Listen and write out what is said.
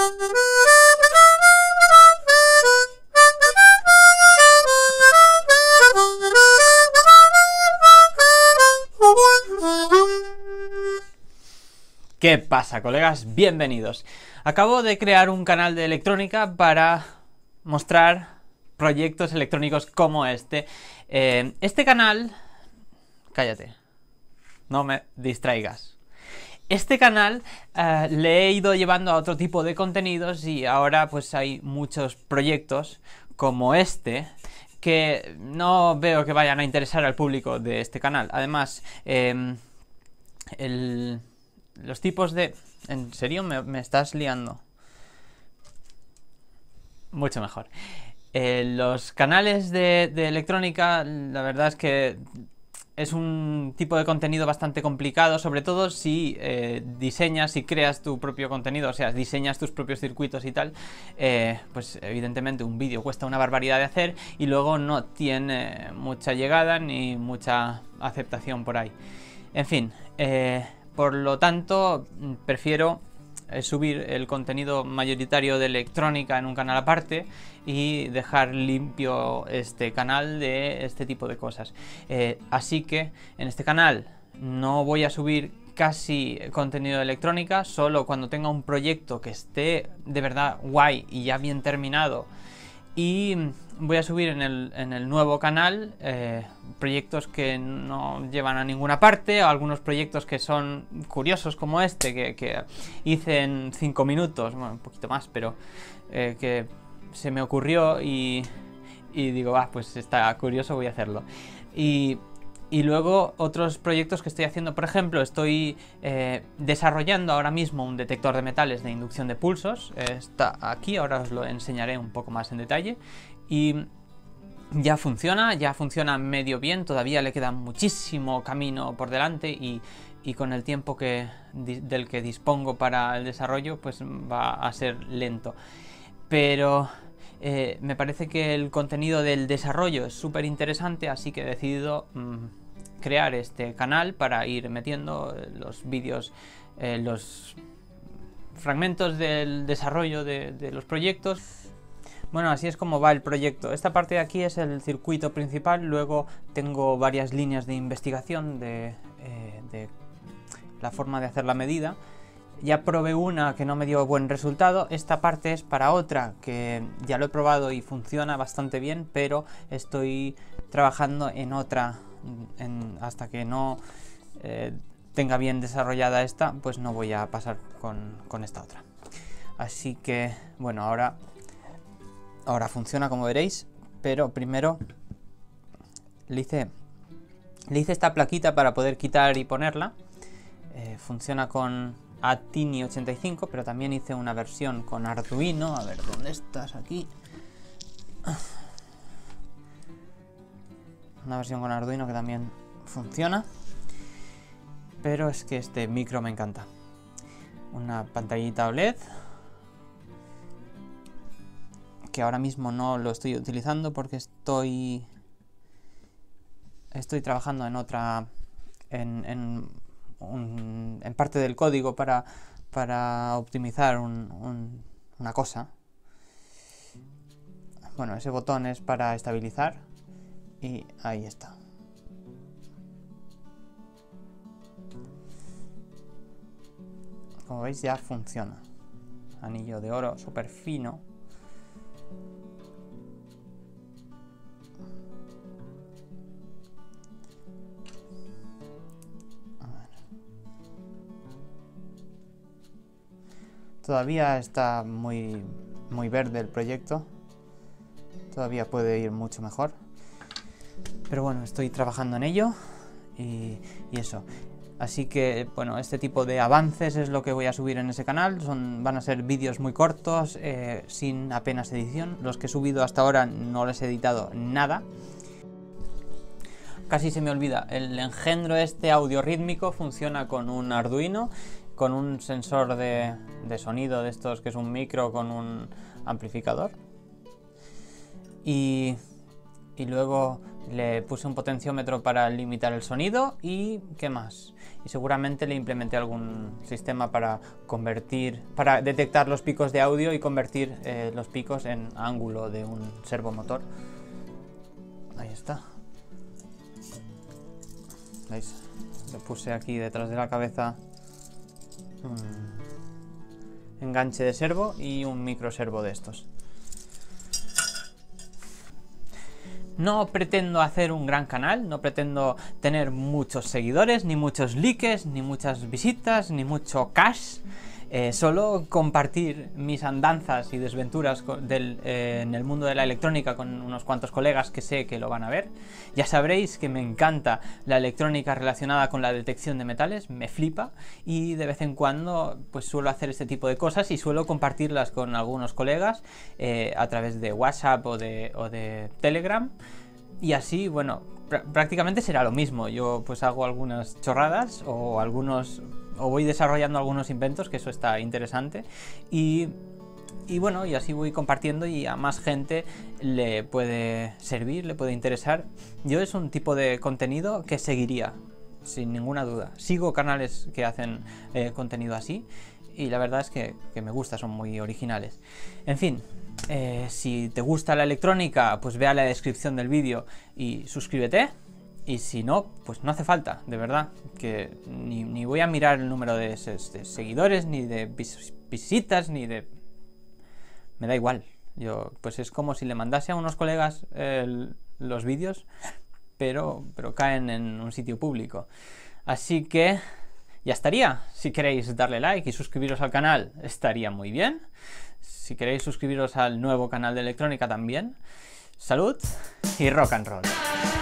¿Qué pasa, colegas? Bienvenidos. Acabo de crear un canal de electrónica para mostrar proyectos electrónicos como este. Este canal... Cállate. No me distraigas. Este canal le he ido llevando a otro tipo de contenidos y ahora pues hay muchos proyectos como este que no veo que vayan a interesar al público de este canal. Además, los tipos de... ¿En serio? ¿Me estás liando? Mucho mejor. Los canales de electrónica, la verdad es que es un tipo de contenido bastante complicado, sobre todo si diseñas y creas tu propio contenido, o sea, diseñas tus propios circuitos y tal, pues evidentemente un vídeo cuesta una barbaridad de hacer y luego no tiene mucha llegada ni mucha aceptación por ahí. En fin, por lo tanto, prefiero subir el contenido mayoritario de electrónica en un canal aparte y dejar limpio este canal de este tipo de cosas. Así que en este canal no voy a subir casi contenido de electrónica, solo cuando tenga un proyecto que esté de verdad guay y ya bien terminado. Y voy a subir en el nuevo canal proyectos que no llevan a ninguna parte, o algunos proyectos que son curiosos como este, que hice en 5 minutos, bueno, un poquito más, pero que se me ocurrió y digo, pues está curioso, voy a hacerlo. Y luego otros proyectos que estoy haciendo, por ejemplo, estoy desarrollando ahora mismo un detector de metales de inducción de pulsos. Está aquí, ahora os lo enseñaré un poco más en detalle. Y ya funciona medio bien, todavía le queda muchísimo camino por delante y con el tiempo del que dispongo para el desarrollo, pues va a ser lento. Pero me parece que el contenido del desarrollo es súper interesante, así que he decidido crear este canal para ir metiendo los vídeos, los fragmentos del desarrollo de los proyectos. Bueno, así es como va el proyecto. Esta parte de aquí es el circuito principal, luego tengo varias líneas de investigación de la forma de hacer la medida. Ya probé una que no me dio buen resultado, esta parte es para otra que ya lo he probado y funciona bastante bien, pero estoy trabajando en otra, hasta que no tenga bien desarrollada esta, pues no voy a pasar con esta otra. Así que, bueno, ahora funciona como veréis, pero primero le hice esta plaquita para poder quitar y ponerla. Funciona con Atini85, pero también hice una versión con Arduino. A ver, ¿dónde estás? Aquí. Una versión con Arduino que también funciona. Pero es que este micro me encanta. Una pantallita OLED, que ahora mismo no lo estoy utilizando porque estoy trabajando en otra... en parte del código para optimizar una cosa. Bueno, ese botón es para estabilizar y ahí está. Como veis ya funciona. Anillo de oro súper fino. Todavía está muy verde el proyecto, todavía puede ir mucho mejor, pero bueno, estoy trabajando en ello y eso. Así que, bueno, este tipo de avances es lo que voy a subir en ese canal. Van a ser vídeos muy cortos, sin apenas edición. Los que he subido hasta ahora no les he editado nada. Casi se me olvida, el engendro este audio rítmico funciona con un Arduino, con un sensor de sonido de estos que es un micro con un amplificador. Y luego Le puse un potenciómetro para limitar el sonido y ¿qué más? Y seguramente le implementé algún sistema para detectar los picos de audio y convertir los picos en ángulo de un servomotor. Ahí está. ¿Veis? Le puse aquí detrás de la cabeza un enganche de servo y un micro servo de estos. No pretendo hacer un gran canal, no pretendo tener muchos seguidores, ni muchos likes, ni muchas visitas, ni mucho cash. Solo compartir mis andanzas y desventuras en el mundo de la electrónica con unos cuantos colegas que sé que lo van a ver. Ya sabréis que me encanta la electrónica relacionada con la detección de metales, me flipa, y de vez en cuando pues suelo hacer este tipo de cosas y suelo compartirlas con algunos colegas a través de WhatsApp o de Telegram, y así, bueno, prácticamente será lo mismo. Yo pues hago algunas chorradas o voy desarrollando algunos inventos, que eso está interesante, y bueno, y así voy compartiendo y a más gente le puede servir, le puede interesar. Yo es un tipo de contenido que seguiría, sin ninguna duda. Sigo canales que hacen contenido así y la verdad es que me gusta, son muy originales. En fin, si te gusta la electrónica, pues ve a la descripción del vídeo y suscríbete. Y si no, pues no hace falta, de verdad, que ni voy a mirar el número de seguidores, ni de visitas, ni de... Me da igual. Yo, pues es como si le mandase a unos colegas los vídeos, pero caen en un sitio público. Así que ya estaría. Si queréis darle like y suscribiros al canal, estaría muy bien. Si queréis suscribiros al nuevo canal de electrónica también. Salud y rock and roll.